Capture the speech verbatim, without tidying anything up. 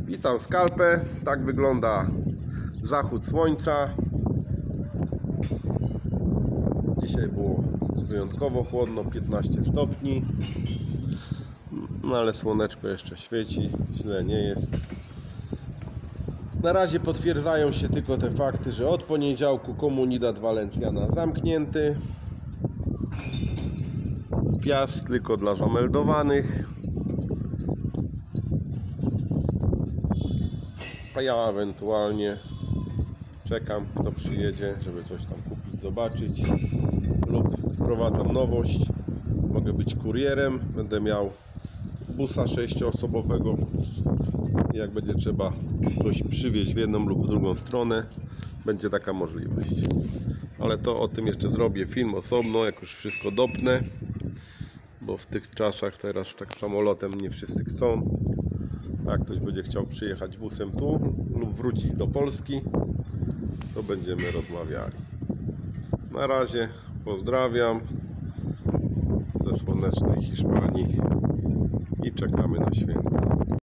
Witam skalpę. Tak wygląda zachód słońca. Dzisiaj było wyjątkowo chłodno, piętnaście stopni. No ale słoneczko jeszcze świeci, źle nie jest. Na razie potwierdzają się tylko te fakty, że od poniedziałku Comunidad Valenciana zamknięty. Wjazd tylko dla zameldowanych. A ja ewentualnie czekam, kto przyjedzie, żeby coś tam kupić, zobaczyć. Lub wprowadzam nowość. Mogę być kurierem. Będę miał busa sześcioosobowego. Jak będzie trzeba coś przywieźć w jedną lub w drugą stronę, będzie taka możliwość. Ale to o tym jeszcze zrobię film osobno, jak już wszystko dopnę. Bo w tych czasach teraz tak samolotem nie wszyscy chcą. Jak ktoś będzie chciał przyjechać busem tu lub wrócić do Polski, to będziemy rozmawiali. Na razie pozdrawiam ze słonecznej Hiszpanii i czekamy na święta.